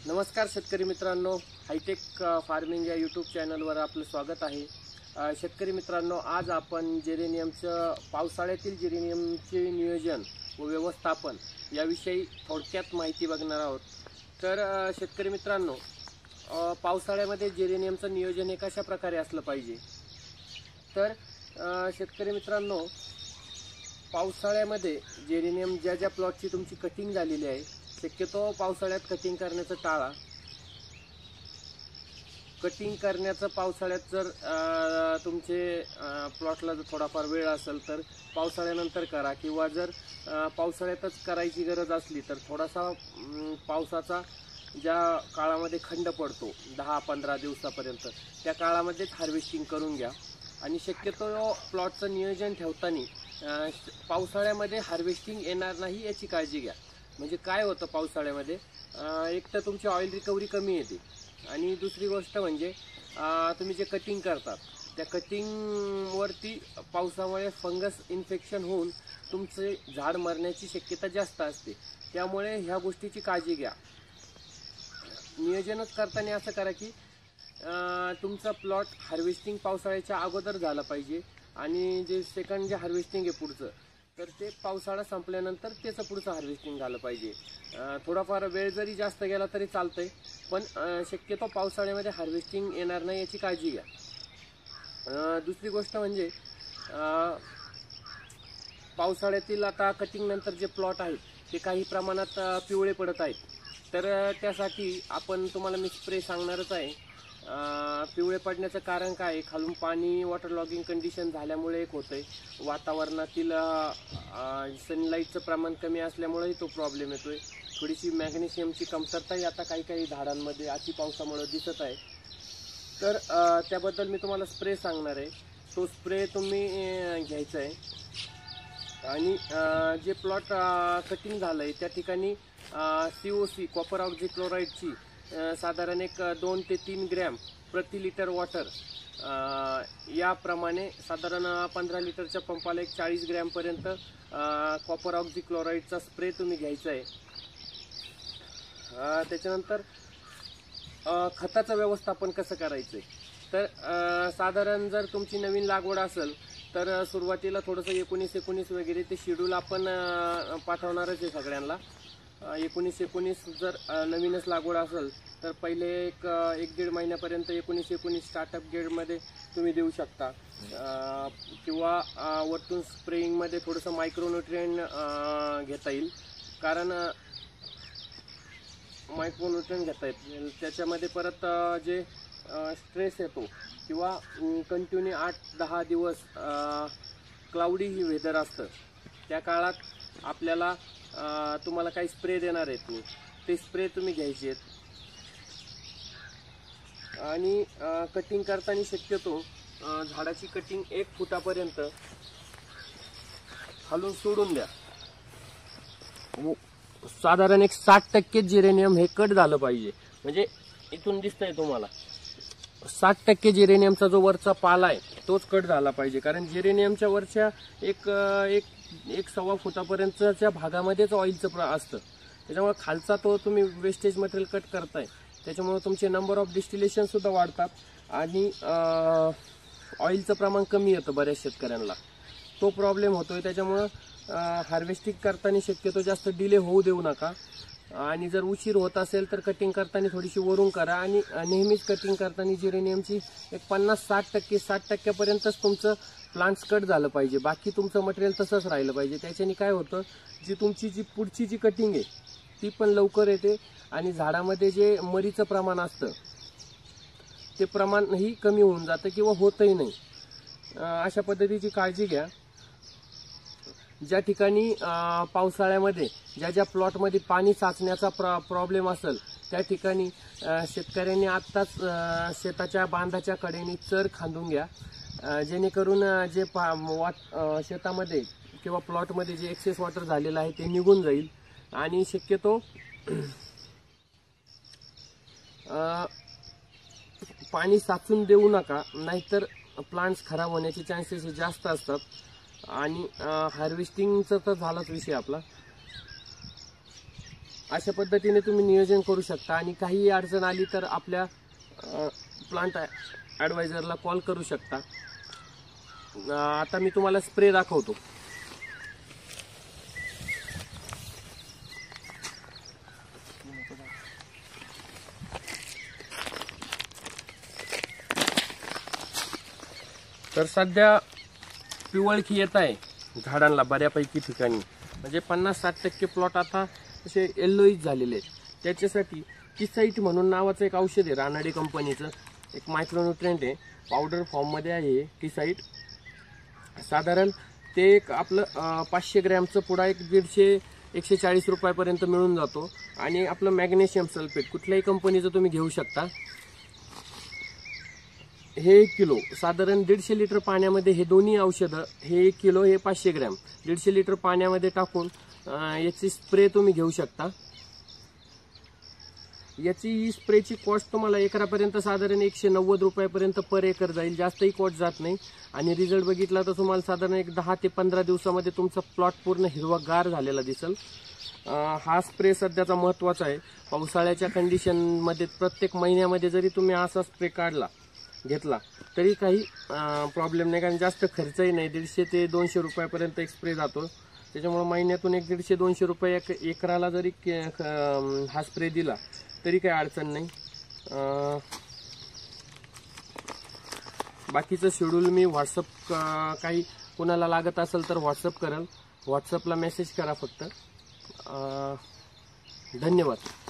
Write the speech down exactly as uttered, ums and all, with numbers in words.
नमस्कार शेतकरी मित्रांनो, हायटेक फार्मिंग या यूट्यूब चॅनलवर आपलं स्वागत आहे। शेतकरी मित्रांनो, आज आपण जेरेनियमचं पावसाळ्यातील जेरेनियमचे नियोजन व व्यवस्थापन याविषयी थोडक्यात माहिती बघणार आहोत। तर शेतकरी मित्रांनो, पावसाळ्यामध्ये जेरेनियमचं नियोजन हे कशा प्रकारे असलं पाहिजे। तर शेतकरी मित्रांनो, पावसाळ्यामध्ये जेरेनियम ज्या ज्या प्लॉटची तुमची कटिंग झालेली आहे, शक्यतो पावसाळ्यात कटिंग करण्याचं टाळा। कटिंग करण्याचं पावसाळ्यात जर तुमचे प्लॉटला जर थोडाफार वेळ असेल तर पावसाळ्यानंतर करा, किंवा जर पावसाळ्यातच करायची गरज असली तर थोडासा पावसाचा ज्या काळामध्ये खंड पडतो दहा पंधरा दिवसापर्यंत, त्या काळामध्येच हार्वेस्टिंग करून घ्या। आणि शक्यतो प्लॉटचं नियोजन ठेवताना पावसाळ्यामध्ये हार्वेस्टिंग येणार नाही याची काळजी घ्या। म्हणजे काय होतं, पावसाळ्यामध्ये एक तर तुमची ऑइल रिकव्हरी कमी येते, आणि दुसरी गोष्ट म्हणजे तुम्ही जे कटिंग करतात त्या कटिंगवरती पावसामुळे फंगस इन्फेक्शन होऊन तुमचे झाड मरण्याची शक्यता जास्त असते। त्यामुळे ह्या गोष्टीची काळजी घ्या। नियोजनच करताना असं करा की तुमचा प्लॉट हार्वेस्टिंग पावसाळ्याच्या अगोदर झाला पाहिजे, आणि जे सेकंड जे हार्वेस्टिंग आहे पुढचं, तर ते पावसाळा संपल्यानंतर त्याचं पुढचं हार्वेस्टिंग झालं पाहिजे। थोडाफार वेळ जरी जास्त गेला तरी चालतंय, पण शक्यतो पावसाळ्यामध्ये हार्वेस्टिंग येणार नाही याची काळजी घ्या। दुसरी गोष्ट म्हणजे पावसाळ्यातील आता कटिंग नंतर जे प्लॉट आहेत ते काही प्रमाणात पिवळे पडत आहेत, तर त्यासाठी आपण तुम्हाला मी स्प्रे सांगणारच आहे। पिवळे पडण्याचं कारण काय आहे, खालून पाणी वॉटर लॉगिंग कंडिशन झाल्यामुळे एक होतंय, वातावरणातील सनलाईटचं प्रमाण कमी असल्यामुळेही तो प्रॉब्लेम येतोय। थोडीशी मॅग्नेशियमची कमतरताही आता काही काही झाडांमध्ये अति पावसामुळे दिसत आहे, तर त्याबद्दल मी तुम्हाला स्प्रे सांगणार आहे। तो स्प्रे तुम्ही घ्यायचा आहे, आणि जे प्लॉट कटिंग झालं आहे त्या ठिकाणी सी ओ सी कॉपर ऑक्झीक्लोराइडची साधारण एक दोन ते तीन ग्रॅम प्रति लिटर वॉटर याप्रमाणे साधारण पंधरा लिटरच्या पंपाला एक चाळीस ग्रॅमपर्यंत कॉपर ऑक्झीक्लोराइडचा स्प्रे तुम्ही घ्यायचा आहे। त्याच्यानंतर खताचं व्यवस्थापन कसं करायचं आहे, तर साधारण जर तुमची नवीन लागवड असेल तर सुरुवातीला थोडंसं एकोणीस एकोणीस वगैरे ते शेड्यूल आपण पाठवणारच आहे सगळ्यांना। एकोणीस एकोणीस जर नवीनच लागवड असेल तर पहिले एक एक दीड महिन्यापर्यंत एकोणीस एकोणीस स्टार्टअप गेडमध्ये तुम्ही देऊ शकता, किंवा वरतून स्प्रेइंगमध्ये थोडंसं मायक्रोन्यूट्रिएंट घेता येईल, कारण मायक्रोन्यूट्रिएंट घेता येईल त्याच्यामध्ये परत जे स्ट्रेस येतो, किंवा कंटिन्यू आठ दहा दिवस क्लाउडी ही वेदर असतं, त्या काळात आपल्याला तुम्हाला काही स्प्रे देणार आहेत मी, ते स्प्रे तुम्ही घ्यायचे आहेत। आणि कटिंग करताना शक्यतो झाडाची कटिंग एक फुटापर्यंत खालून सोडून द्या। साधारण एक साठ टक्के जेरेनियम हे कट झालं पाहिजे, म्हणजे इथून दिसतंय तुम्हाला साठ टक्के जेरेनियमचा जो वरचा पाला आहे तोच कट झाला पाहिजे, कारण जेरेनियमच्या वरच्या एक एक एक सव्वा फुटापर्यंतच्या भागामध्येच ऑइलचं असतं, त्याच्यामुळे खालचा तो तुम्ही वेस्टेज मटेरियल कट करताय, त्याच्यामुळे तुमचे नंबर ऑफ डिस्टिलेशन सुद्धा वाढतात, आणि ऑइलचं प्रमाण कमी येतं बऱ्याच शेतकऱ्यांना, तो प्रॉब्लेम होतोय। त्याच्यामुळं हार्वेस्टिंग करताना शक्यतो जास्त डिले होऊ देऊ नका, आणि जर उशीर होत असेल तर कटिंग करताना थोडीशी वरून करा, आणि नेहमीच कटिंग करताना जेरेनियमची एक पन्नास साठ टक्के साठ टक्क्यापर्यंतच तुमचं प्लांट्स कट झालं पाहिजे, बाकी तुमचं मटेरियल तसंच राहिलं पाहिजे। त्याच्याने काय होतं, जी तुमची जी पुढची जी कटिंग आहे ती पण लवकर येते, आणि झाडामध्ये जे मरीचं प्रमाण असतं ते प्रमाणही कमी होऊन जातं, किंवा होतही नाही। अशा पद्धतीची काळजी घ्या। ज्या ठिकाणी पावसाळ्यामध्ये ज्या ज्या प्लॉटमध्ये पाणी साचण्याचा प्र प्रॉब्लेम असेल त्या ठिकाणी शेतकऱ्यांनी आत्ताच शेताच्या बांधाच्या कडेने चर खांदून घ्या, जेणेकरून जे पा शेतामध्ये किंवा प्लॉटमध्ये जे एक्सेस वॉटर झालेलं आहे ते निघून जाईल। आणि शक्यतो पाणी साचून देऊ नका, नाहीतर प्लांट्स खराब होण्याचे चान्सेस जास्त असतात। आणि हार्वेस्टिंगचा तर झालाच विषय आपला। अशा पद्धतीने तुम्ही नियोजन करू शकता आणि काही अडचण आली तर आपल्या प्लांट ॲडवायझरला कॉल करू शकता. आता मी तुम्हाला स्प्रे दाखवतो. तर सध्या पिवळखी येत आहे झाडांना बऱ्यापैकी ठिकाणी, म्हणजे पन्नास साठ टक्के प्लॉट आता असे येल्लोईज झालेले आहेत. त्याच्यासाठी किसाईट म्हणून नावाचं एक औषध आहे रानाडे कंपनीचं, एक मायक्रोन्यूट्रिएंट आहे, पावडर फॉर्ममध्ये आहे किसाईट. साधारण ते एक आपलं पाचशे ग्रॅमचं पुडा एक दीडशे एकशे चाळीस रुपयापर्यंत मिळून जातो. आणि आपलं मॅग्नेशियम सल्फेट कुठल्याही कंपनीचं तुम्ही घेऊ शकता. हे एक किलो साधारण दीडशे लिटर पाण्यामध्ये हे दोन्ही औषधं, हे एक किलो हे पाचशे ग्रॅम दीडशे लिटर पाण्यामध्ये टाकून याची स्प्रे तुम्ही घेऊ शकता. याची ही स्प्रेची कॉस्ट तुम्हाला एकरापर्यंत साधारण एकशे नव्वद रुपयापर्यंत पर एकर जाईल, जास्तही कॉस्ट जात नाही. आणि रिझल्ट बघितला तर तुम्हाला साधारण एक दहा ते पंधरा दिवसामध्ये तुमचा प्लॉट पूर्ण हिरवागार झालेला दिसेल. हा स्प्रे सध्याचा महत्त्वाचा आहे. पावसाळ्याच्या कंडिशनमध्ये प्रत्येक महिन्यामध्ये जरी तुम्ही असा स्प्रे काढला घेतला तरी काही प्रॉब्लेम नाही, कारण जास्त खर्चही नाही. दीडशे ते दोनशे रुपयापर्यंत एक स्प्रे जातो. त्याच्यामुळे महिन्यातून एक दीडशे दोनशे रुपये एक एकराला जरी हा स्प्रे दिला तरी काही अडचण नाही. बाकीचं शेड्यूल मी व्हॉट्सअप काही कोणाला लागत असेल तर व्हॉट्सअप करेल. व्हॉट्सअपला मेसेज करा फक्त. धन्यवाद.